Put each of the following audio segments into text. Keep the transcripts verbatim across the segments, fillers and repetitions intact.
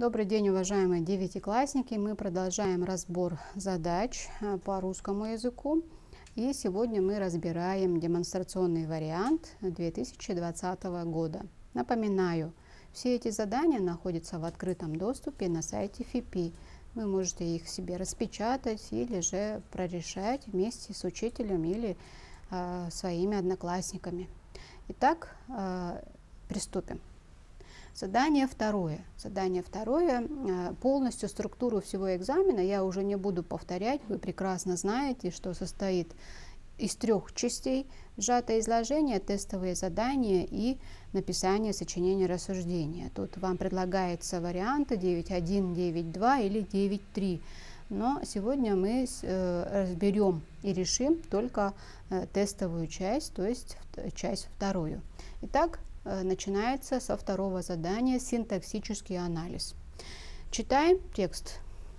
Добрый день, уважаемые девятиклассники! Мы продолжаем разбор задач по русскому языку. И сегодня мы разбираем демонстрационный вариант две тысячи двадцатого года. Напоминаю, все эти задания находятся в открытом доступе на сайте эф и пи. Вы можете их себе распечатать или же прорешать вместе с учителем или э, своими одноклассниками. Итак, э, приступим. Задание второе. Задание второе. Полностью структуру всего экзамена я уже не буду повторять. Вы прекрасно знаете, что состоит из трех частей: сжатое изложение, тестовые задания и написание сочинения рассуждения. Тут вам предлагается варианты девять один, девять два или девять три. Но сегодня мы разберем и решим только тестовую часть, то есть часть вторую. Итак, начинается со второго задания синтаксический анализ. Читаем текст.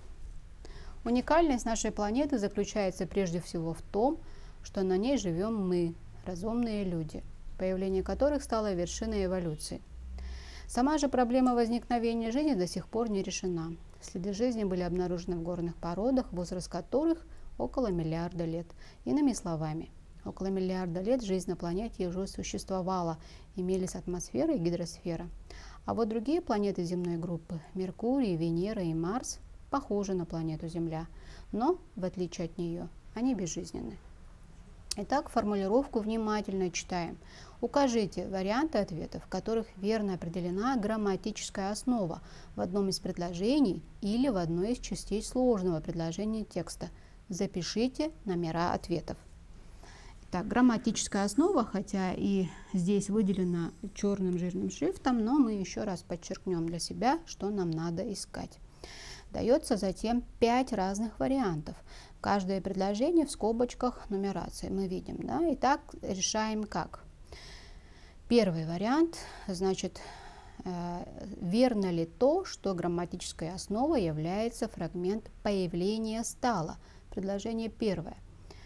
Уникальность нашей планеты заключается прежде всего в том, что на ней живем мы, разумные люди, появление которых стало вершиной эволюции. Сама же проблема возникновения жизни до сих пор не решена. Следы жизни были обнаружены в горных породах, возраст которых около миллиарда лет. Иными словами, около миллиарда лет жизнь на планете уже существовала, имелись атмосфера и гидросфера. А вот другие планеты земной группы, Меркурий, Венера и Марс, похожи на планету Земля, но, в отличие от нее, они безжизненны. Итак, формулировку внимательно читаем. Укажите варианты ответов, в которых верно определена грамматическая основа в одном из предложений или в одной из частей сложного предложения текста. Запишите номера ответов. Так, грамматическая основа, хотя и здесь выделена черным жирным шрифтом, но мы еще раз подчеркнем для себя, что нам надо искать. Дается затем пять разных вариантов. Каждое предложение в скобочках нумерации мы видим. Да? Итак, решаем как. Первый вариант, значит, э, верно ли то, что грамматической основой является фрагмент появления стало. Предложение первое.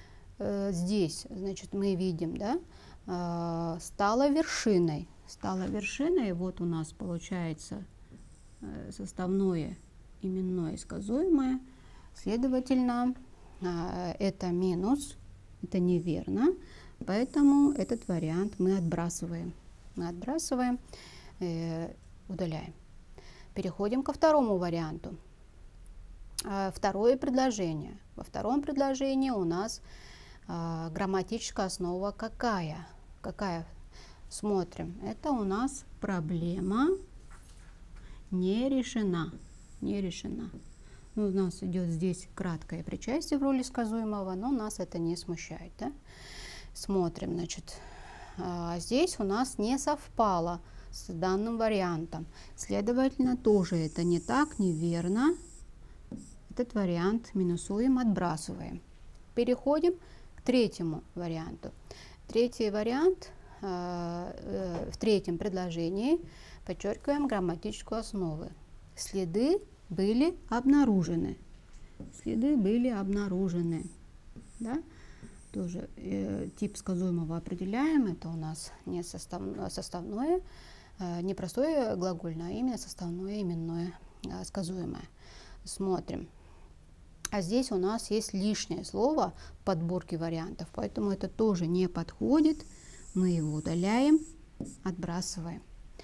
Здесь, значит, мы видим, да, стало вершиной. Стало вершиной, вот у нас получается составное, именное, сказуемое. Следовательно, это минус, это неверно, поэтому этот вариант мы отбрасываем. Мы отбрасываем, удаляем. Переходим ко второму варианту. Второе предложение. Во втором предложении у нас грамматическая основа какая? Какая? Смотрим. Это у нас проблема не решена. Не решена. Ну, у нас идет здесь краткое причастие в роли сказуемого, но нас это не смущает. Да? Смотрим. Значит, здесь у нас не совпало с данным вариантом. Следовательно, тоже это не так, неверно. Этот вариант минусуем, отбрасываем. Переходим к третьему варианту. Третий вариант, э, э, в третьем предложении подчеркиваем грамматическую основу. Следы были обнаружены. Следы были обнаружены. Да? Тоже э, тип сказуемого определяем. Это у нас не состав, составное, э, не простое глагольное, а именно составное именное э, сказуемое. Смотрим. А здесь у нас есть лишнее слово в подборке вариантов, поэтому это тоже не подходит. Мы его удаляем, отбрасываем.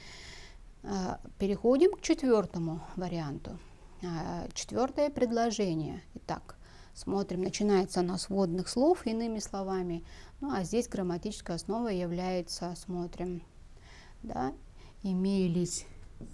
Переходим к четвертому варианту. Четвертое предложение. Итак, смотрим, начинается оно с вводных слов, иными словами. Ну, а здесь грамматическая основа является, смотрим, да, имелись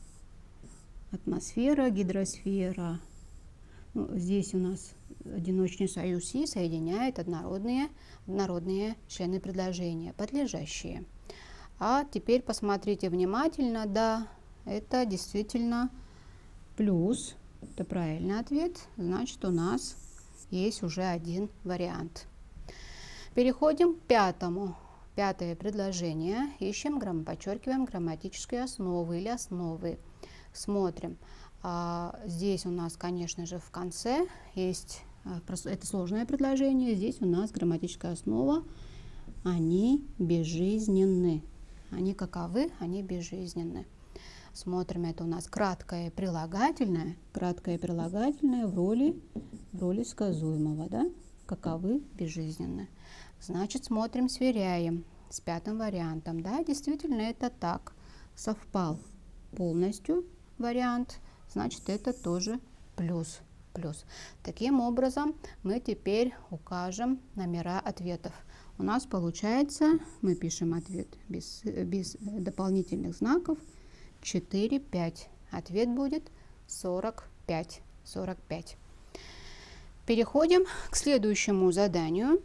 атмосфера, гидросфера. Ну, здесь у нас одиночный союз «и» соединяет однородные, однородные члены предложения, подлежащие. А теперь посмотрите внимательно, да, это действительно плюс, это правильный ответ, значит, у нас есть уже один вариант. Переходим к пятому. Пятое предложение. Ищем, подчеркиваем грамматические основы или основы. Смотрим. А здесь у нас, конечно же, в конце есть, это сложное предложение, здесь у нас грамматическая основа, они безжизненны. Они каковы? Они безжизненны. Смотрим, это у нас краткое прилагательное. Краткое прилагательное в роли, в роли сказуемого, да? Каковы безжизненны. Значит, смотрим, сверяем с пятым вариантом. Да, действительно, это так. Совпал полностью вариант, значит, это тоже плюс. Плюс. Таким образом, мы теперь укажем номера ответов. У нас получается, мы пишем ответ без, без дополнительных знаков, четыре, пять. Ответ будет сорок пять. сорок пять. Переходим к следующему заданию.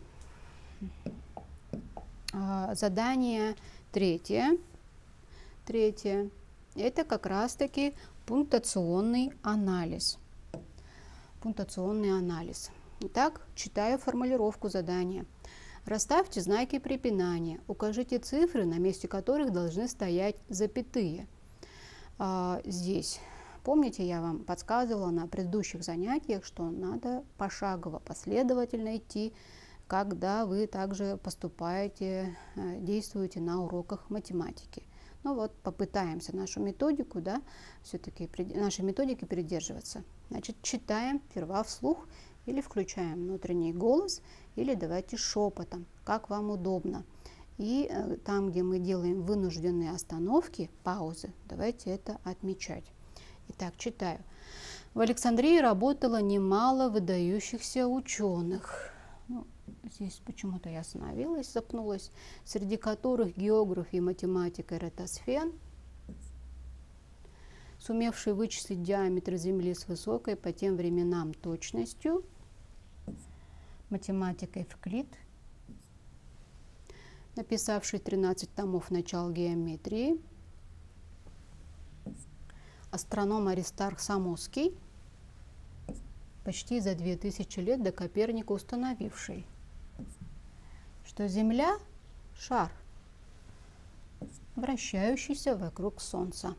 Задание третье. Третье. Это как раз-таки пунктуационный анализ. Пунктуационный анализ. Итак, читаю формулировку задания. Расставьте знаки препинания. Укажите цифры, на месте которых должны стоять запятые. А, здесь, помните, я вам подсказывала на предыдущих занятиях, что надо пошагово, последовательно идти, когда вы также поступаете, действуете на уроках математики. Ну вот, попытаемся нашу методику, да, все-таки нашей методики придерживаться. Значит, читаем сперва вслух или включаем внутренний голос, или давайте шепотом, как вам удобно. И э, там, где мы делаем вынужденные остановки, паузы, давайте это отмечать. Итак, читаю. В Александрии работало немало выдающихся ученых. Ну, здесь почему-то я остановилась, запнулась, среди которых географ и математик Эратосфен, сумевший вычислить диаметр Земли с высокой по тем временам точностью, математик Эвклид, написавший тринадцать томов начал геометрии, астроном Аристарх Самосский, почти за две тысячи лет до Коперника установивший, что Земля – шар, вращающийся вокруг Солнца.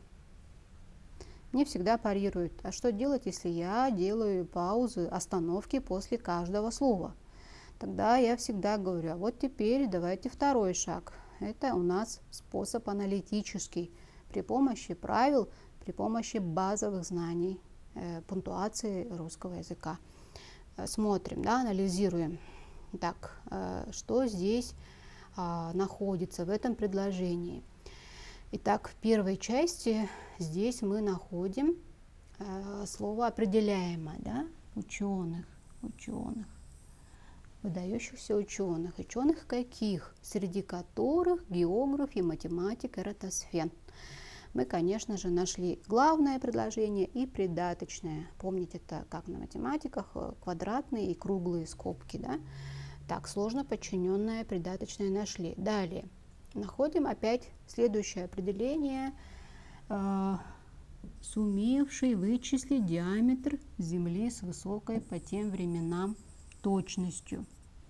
Мне всегда парируют, а что делать, если я делаю паузы, остановки после каждого слова? Тогда я всегда говорю, а вот теперь давайте второй шаг. Это у нас способ аналитический, при помощи правил, при помощи базовых знаний э, пунктуации русского языка. Э, смотрим, да, анализируем. Так, э, что здесь э, находится в этом предложении? Итак, в первой части здесь мы находим э, слово определяемо, да, ученых, ученых, выдающихся ученых. Ученых каких? Среди которых географ и математик Эратосфен. Мы, конечно же, нашли главное предложение и придаточное. Помните, это как на математиках, квадратные и круглые скобки, да? Так, сложно подчиненное придаточное нашли. Далее. Находим опять следующее определение, э, сумевший вычислить диаметр Земли с высокой по тем временам точностью.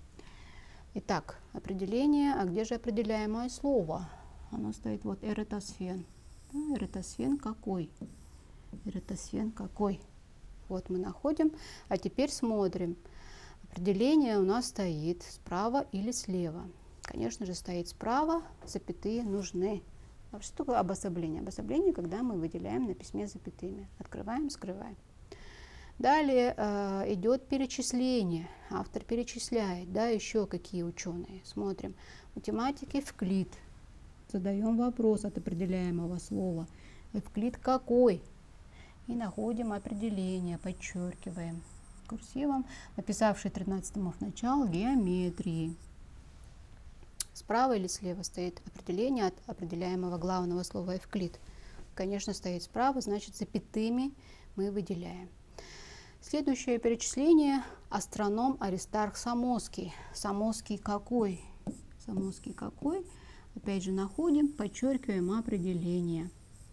Итак, определение, а где же определяемое слово? Оно стоит вот Эратосфен. Да, Эратосфен какой? Эратосфен какой? Вот мы находим, а теперь смотрим. Определение у нас стоит справа или слева. Конечно же, стоит справа, запятые нужны. А что такое обособление? Обособление, когда мы выделяем на письме запятыми. Открываем, скрываем. Далее э, идет перечисление. Автор перечисляет, да, еще какие ученые. Смотрим. Математик Эвклид. Задаем вопрос от определяемого слова. Эвклид какой? И находим определение, подчеркиваем курсивом, написавший тринадцать томов начала геометрии. Справа или слева стоит определение от определяемого главного слова Эвклид. Конечно, стоит справа, значит, запятыми мы выделяем. Следующее перечисление – астроном Аристарх Самосский. Самосский какой? Самосский какой? Опять же находим, подчеркиваем определение.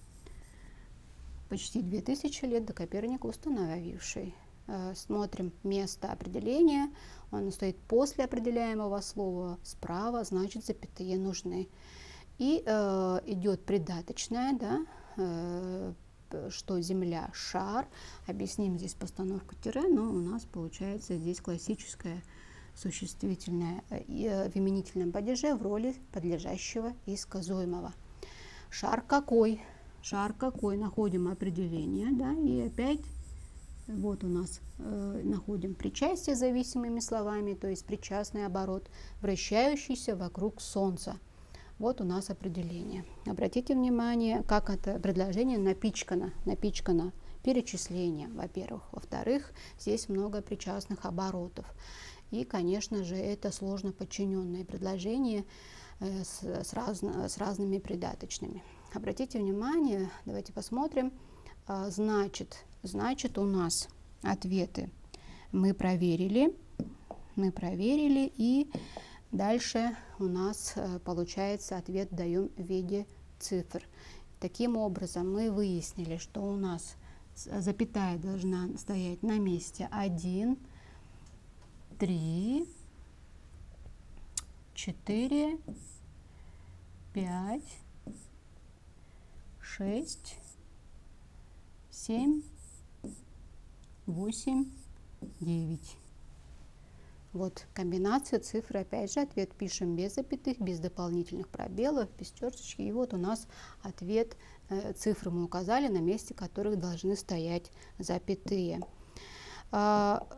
Почти две тысячи лет до Коперника установивший. Смотрим место определения. Он стоит после определяемого слова справа, значит, запятые нужны. И э, идет придаточное, да, э, что Земля – шар. Объясним здесь постановку тире, но у нас получается здесь классическое существительное э, в именительном падеже в роли подлежащего и сказуемого. Шар какой? шар какой, находим определение, да, и опять вот у нас э, находим причастие с зависимыми словами, то есть причастный оборот, вращающийся вокруг Солнца. Вот у нас определение. Обратите внимание, как это предложение напичкано, напичкано перечислением, во-первых. Во-вторых, здесь много причастных оборотов. И, конечно же, это сложно подчиненные предложения э, с, с, разно, с разными придаточными. Обратите внимание, давайте посмотрим. А, значит, значит, у нас ответы мы проверили, мы проверили, и дальше у нас э, получается ответ даем в виде цифр. Таким образом, мы выяснили, что у нас запятая должна стоять на месте один, три, четыре, пять, шесть, семь, восемь, девять. Вот комбинация цифр, опять же, ответ пишем без запятых, без дополнительных пробелов, без черточки. И вот у нас ответ, э, цифры мы указали, на месте которых должны стоять запятые. А,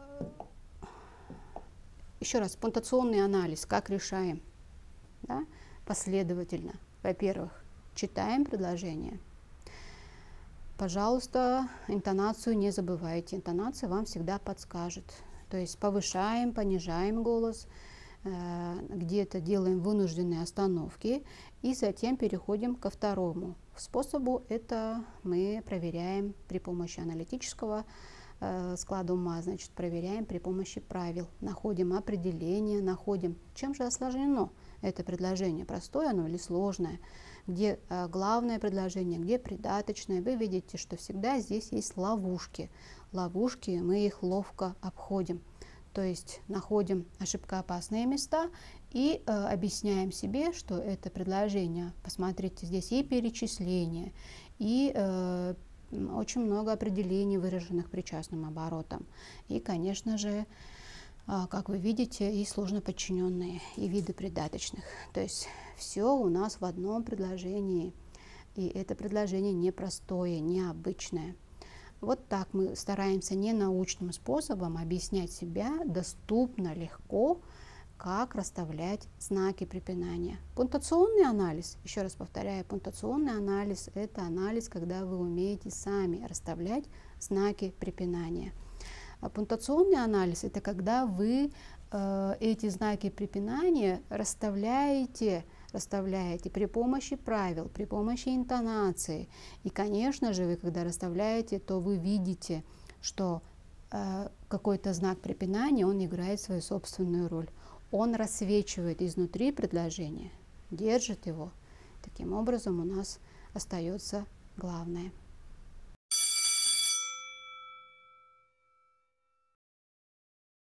еще раз, пунктуационный анализ, как решаем? Да? Последовательно. Во-первых, читаем предложение. Пожалуйста, интонацию не забывайте. Интонация вам всегда подскажет. То есть повышаем, понижаем голос, где-то делаем вынужденные остановки, и затем переходим ко второму способу. Это мы проверяем при помощи аналитического склада ума, значит, проверяем при помощи правил. Находим определение, находим, чем же осложнено это предложение, простое оно или сложное, где главное предложение, где придаточное. Вы видите, что всегда здесь есть ловушки. Ловушки, мы их ловко обходим. То есть находим ошибкоопасные места и э, объясняем себе, что это предложение. Посмотрите, здесь и перечисление, и э, очень много определений, выраженных причастным оборотом. И, конечно же, э, как вы видите, и сложно подчиненные, и виды придаточных. То есть все у нас в одном предложении. И это предложение непростое, необычное. Вот так мы стараемся ненаучным способом объяснять себя доступно, легко, как расставлять знаки препинания. Пунктуационный анализ, еще раз повторяю, пунктуационный анализ – это анализ, когда вы умеете сами расставлять знаки препинания. А пунктуационный анализ – это когда вы э, эти знаки препинания расставляете, расставляете при помощи правил, при помощи интонации. И, конечно же, вы, когда расставляете, то вы видите, что э, какой-то знак препинания, он играет свою собственную роль. Он рассвечивает изнутри предложения, держит его. Таким образом, у нас остается главное.